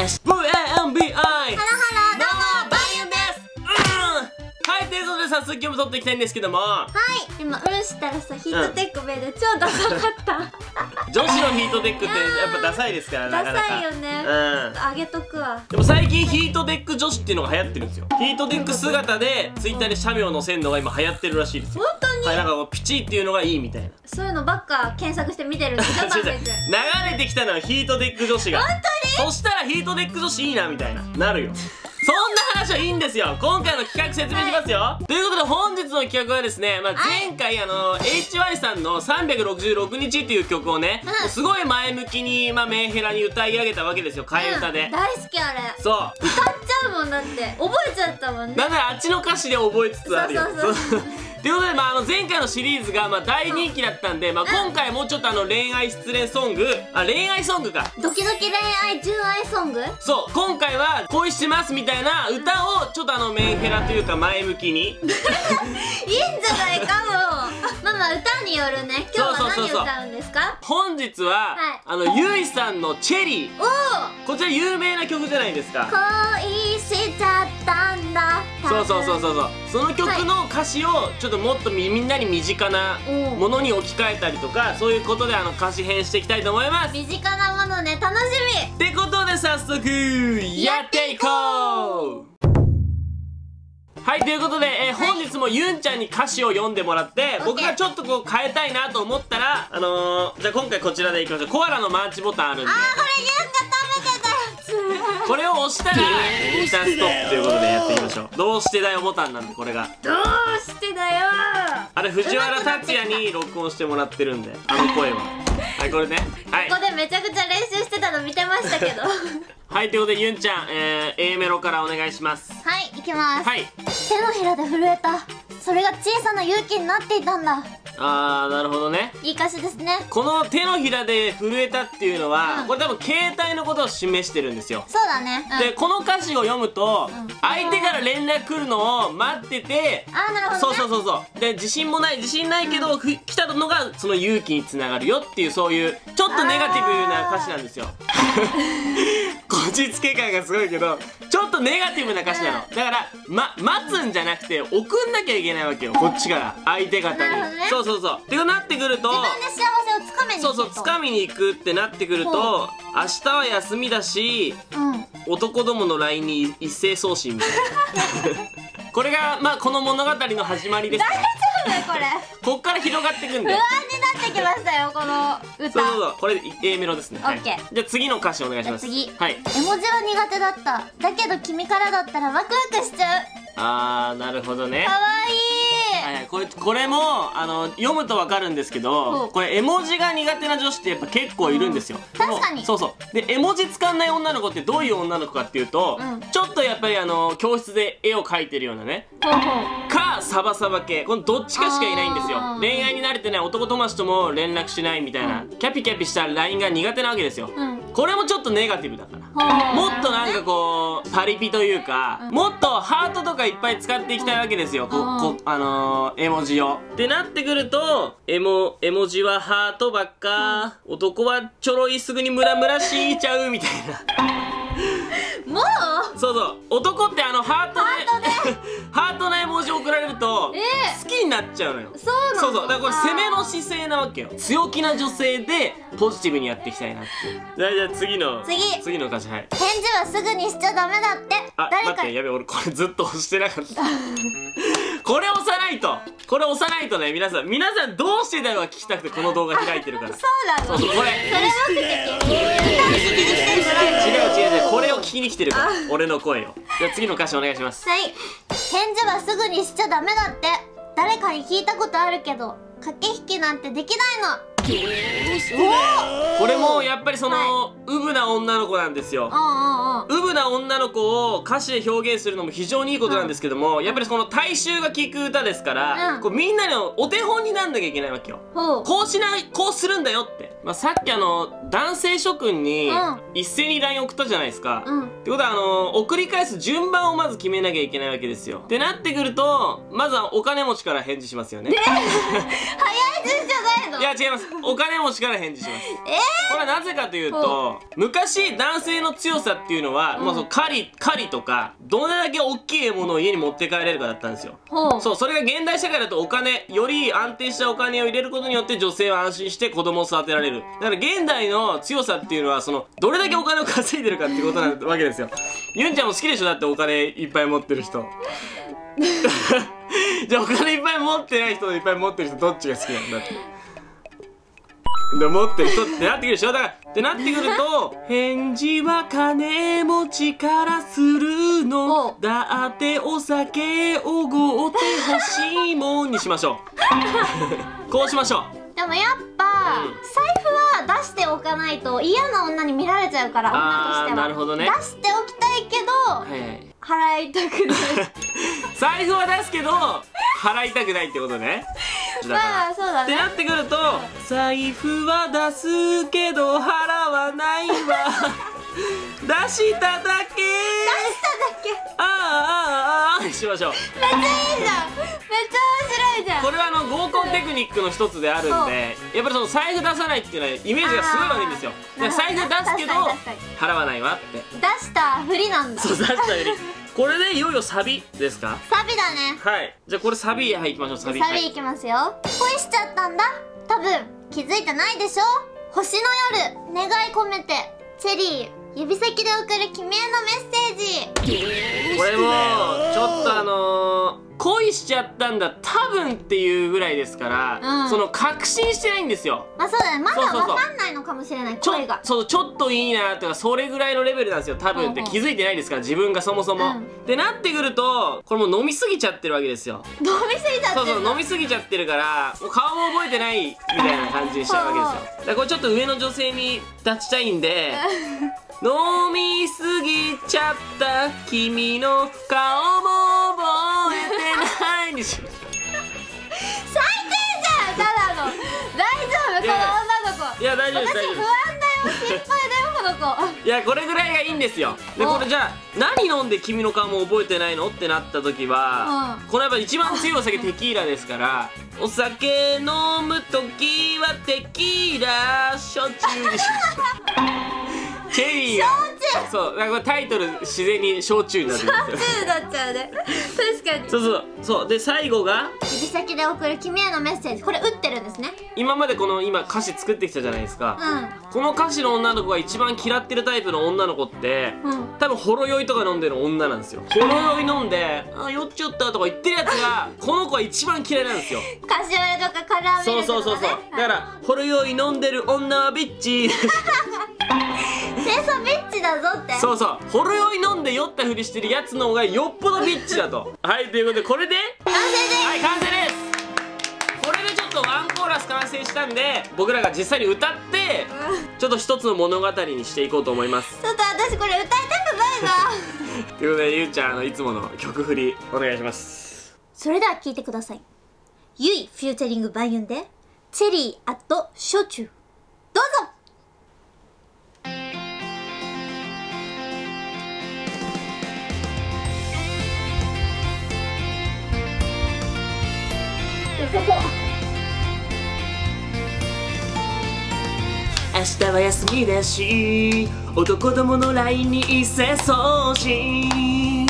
です。 VAMBI ハロハロ、どうもバイユンです。はい、ということで早速今日も撮っていきたいんですけども、 はい、今うるしたらさ、ヒートテックベで超ダサかった女子のヒートテックってやっぱダサいですから、なかなかダサいよね。あげとくわ。 でも最近ヒートテック女子っていうのが流行ってるんですよ。ヒートテック姿でツイッターで写メを載せるのが今流行ってるらしいですよ。 本当に、 はい、なんかこうピチっていうのがいいみたいな。 そういうのばっか検索して見てるんでしょ、 流れてきたのはヒートテック女子が。 本当に。 そしたらヒートテック女子いいなみたいななるよ。そんな話はいいんですよ。今回の企画説明しますよ、はい、ということで本日の企画はですね、前回HY さんの366日っていう曲をね、すごい前向きにメンヘラに歌い上げたわけですよ、替え歌で、 大好きあれ。 そう歌っちゃうもんだって、覚えちゃったもんね。 だからあっちの歌詞で覚えつつあるよ。 そうということで、前回のシリーズが大人気だったんで、今回もうちょっと恋愛失恋ソング、恋愛ソングか、 ドキドキ恋愛純愛ソング。 そう、今回は恋してますみたいな歌をちょっとメンヘラというか前向きにいいんじゃないかも。歌によるね。今日は何歌うんですか？ 本日は、ゆいさんのチェリー。こちら有名な曲じゃないですか。 恋しちゃったんだ。 そうその曲の歌詞をちょっともっとみんなに身近なものに置き換えたりとか、そういうことで歌詞編していきたいと思います。 身近なものね、楽しみってことで早速やっていこう。はい、ということで、本日もユンちゃんに歌詞を読んでもらって、僕がちょっとこう変えたいなと思ったら、じゃあ今回こちらでいきましょう。コアラのマーチボタンあるんで、 これユンが食べてたやつ。 これを押したら一旦ストップということでやっていきましょう。どうしてだよボタンなんで、これがどうしてだよ。 あれ藤原竜也に録音してもらってるんで、声ははい、これね、はい、 ここでめちゃくちゃ練習してたの見てましたけどはい、ということでユンちゃん、A メロからお願いします。 はい、いきます。 はい、 手のひらで震えた、それが小さな勇気になっていたんだ。 なるほどね。 いい歌詞ですね。 この手のひらで震えたっていうのは、これ多分携帯のことを示してるんですよ。 そうだね。 でこの歌詞を読むと、相手から連絡来るのを待ってて、 なるほどね。 そうで自信ないけど、来たのがその勇気につながるよっていう、そういうちょっとネガティブな歌詞なんですよこじつけ感がすごいけど、ちょっとネガティブな歌詞なの。だから待つんじゃなくて送んなきゃいけないわけよ、こっちから相手方に。そうってなってくると、 自分で幸せをつかみに行くと。 つかみに行くってなってくると、明日は休みだし、男どもの LINE に一斉送信みたいなこれがこの物語の始まりですね。 大丈夫これこっから広がっていくんで、 不安になってきましたよ、この歌。 そうこれ A メロですね。 オッケー。 じゃあ次の歌詞お願いします。 次、 はい。 絵文字は苦手だった、だけど君からだったらワクワクしちゃう。 なるほどね。 かわいい。 これも読むとわかるんですけど、これ絵文字が苦手な女子ってやっぱ結構いるんですよ。 確かに。 で絵文字使んない女の子ってどういう女の子かっていうと、ちょっとやっぱり教室で絵を描いてるようなね、かサバサバ系、このどっちかしかいないんですよ。恋愛に慣れてない男友達とも連絡しないみたいな、キャピキャピした LINE が苦手なわけですよ。これもちょっとネガティブだから、もっとなんかこうパリピというか、もっとハートとかいっぱい使っていきたいわけですよ、絵文字を。ってなってくると、絵文字はハートばっか、男はちょろいすぐにムラムラしちゃうみたいなもう男ってハートでハートの絵文字送られると好きになっちゃうのよ。そうだからこれ攻めの姿勢なわけよ。強気な女性でポジティブにやっていきたいなっていう。じゃあ次の歌詞。はい。 返事はすぐにしちゃダメだって。 待って、やべえ、俺これずっと押してなかったこれ押さないとね、皆さんどうしてだよが聞きたくてこの動画開いてるから。 そうだろ。 これそれは違う、これを聞きに来てるから、俺の声を。じゃあ次の歌詞お願いします。 はい。返事はすぐにしちゃダメだって。誰かに聞いたことあるけど、駆け引きなんてできないの。 これもやっぱりウブな女の子なんですよ。ウブな女の子を歌詞で表現するのも非常にいいことなんですけども、やっぱりこの大衆が聴く歌ですから、こうみんなのお手本になんなきゃいけないわけよ。こうするんだよって。さっき男性諸君に一斉に LINE 送ったじゃないですか。ってことは送り返す順番をまず決めなきゃいけないわけですよ。ってなってくると、まずはお金持ちから返事しますよね。 早い順じゃないの？ いや違います。お金持ちから返事します。これはなぜかというと、 と、昔男性の強さっていうのは、まあその狩りとかどれだけ大きいものを家に持って帰れるかだったんですよ。そう、それが現代社会だとお金、より安定したお金を入れることによって女性は安心して子供を育てられる。だから現代の強さっていうのは、そのどれだけお金を稼いでるかっていうことなわけですよ。ユンちゃんも好きでしょ？だってお金いっぱい持ってる人。じゃあお金いっぱい持ってない人といっぱい持ってる人どっちが好きなんだって。で持ってる人ってなってくるでしょ。だからってなってくると返事は金持ちからするのだってお酒おごってほしいもんにしましょう。こうしましょう。 でもやっぱ、財布は出しておかないと嫌な女に見られちゃうから、女としては。 なるほどね。 出しておきたいけど、払いたくない。 財布は出すけど払いたくないってことね。 まあそうだね。 ってなってくると、財布は出すけど払わないわ。出しただけ。ああしましょう。 めっちゃいいじゃん。めっちゃ面白いじゃん。 これは合コンテクニックの一つであるんで、やっぱりその財布出さないっていうのはイメージがすごい悪いんですよ。財布出すけど払わないわって。 出したふりなんだ。 そう、出したふり。これでいよいよサビですか？ サビだね。 はい。じゃあこれサビ、はい、行きましょう。サビ。 サビいきますよ。恋しちゃったんだ。多分気づいてないでしょ。星の夜願い込めてチェリー指先で送る君へのメッセージ。 これもちょっと恋しちゃったんだ多分っていうぐらいですから、その確信してないんですよ。 まあそうだね、まだ分かんないのかもしれない。声がそう、ちょっといいなとかそれぐらいのレベルなんですよ。多分って気づいてないですから自分がそもそも。ってなってくるとこれもう飲みすぎちゃってるわけですよ。 飲みすぎちゃってる。 そう飲みすぎちゃってるからもう顔も覚えてないみたいな感じにしちゃうわけですよ。だからこれちょっと上の女性に立ちたいんで飲みすぎちゃった君の顔も覚えてないにしましょう。 最低じゃん。ただの大丈夫この女の子。 いや大丈夫です。 私不安だよ、心配だよこの子。 いやこれぐらいがいいんですよ。でこれじゃあ何飲んで君の顔も覚えてないのってなった時は、これやっぱ一番強いお酒テキーラですから、お酒飲む時はテキーラ焼酎にしましょう。チェリーがそう、だからタイトル自然に焼酎になってるんですよ。 焼酎になっちゃうね。確かに。 そうで最後が指先で送る君へのメッセージ。これ打ってるんですね。 今まで今歌詞作ってきたじゃないですか。この歌詞の女の子が一番嫌ってるタイプの女の子って、多分ほろ酔いとか飲んでる女なんですよ。ほろ酔い飲んで酔っちゃったとか言ってるやつがこの子は一番嫌いなんですよ。 カシオレとかカラーミルクとかね。 そうだからほろ酔い飲んでる女はビッチ。 清楚ビッチだぞって。 そうほろ酔い飲んで酔ったふりしてるやつの方がよっぽどビッチだと。はいということでこれで完成です。 はい完成です。これでちょっとワンコーラス完成したんで僕らが実際に歌ってちょっと一つの物語にしていこうと思います。 ちょっと私これ歌いたくないな。 ということでゆうちゃんいつもの曲振りお願いします。 それでは聴いてください。ゆいフューチャリングバイユンでチェリー焼酎。どうぞ。 明日は休みだし男どもの LINE に一斉送信。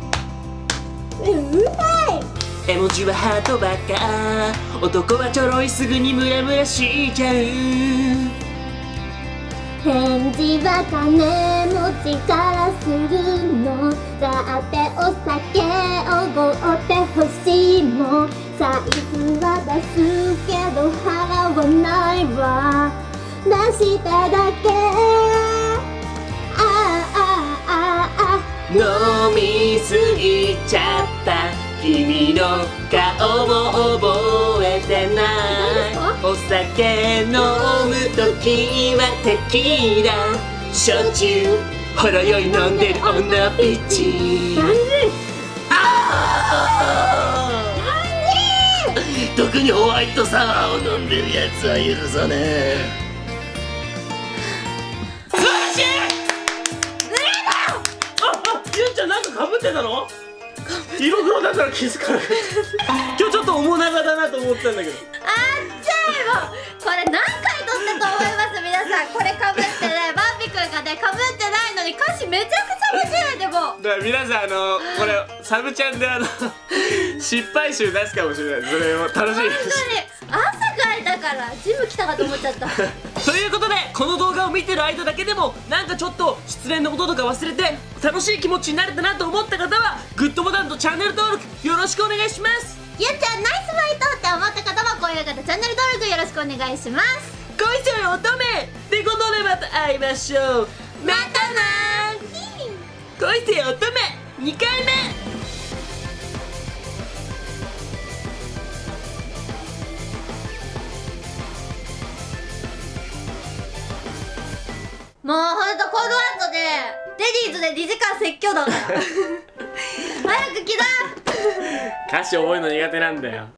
絵文字はハートばっか。男はちょろいすぐにムラムラしちゃう。 返事は金持ちからするのだってお酒おごってほしいもん。財布は出すけど払わないわ。出しただけ。 飲みすぎちゃった君の顔も覚えてない。お酒飲む時はテキーラ焼酎ほろ酔い飲んでる女ビッチ。特にホワイトサワーを飲んでるやつは許さねえ。素晴らしい。ゆうちゃんなんかかぶってたの？色黒だから気づかなかった。今日ちょっと面長だなと思ったんだけど。 あっちゃえもうこれ何回撮ったと思います皆さん。これかぶってねバンビ君皆さんこれサブチャンで失敗集出すかもしれない。それも楽しみです。 本当に朝からだからジム来たかと思っちゃったということでこの動画を見てる間だけでもなんかちょっと失恋のこととか忘れて楽しい気持ちになれたなと思った方はグッドボタンとチャンネル登録よろしくお願いします。 ゆっちゃんナイスファイトって思った方は高評価とチャンネル登録よろしくお願いします。 恋せよ乙女ってことでまた会いましょう。またなー。恋せよ乙女2回目。 もうほんとこの後でレディーズで2時間説教だから早く来な。 歌詞覚えるの苦手なんだよ。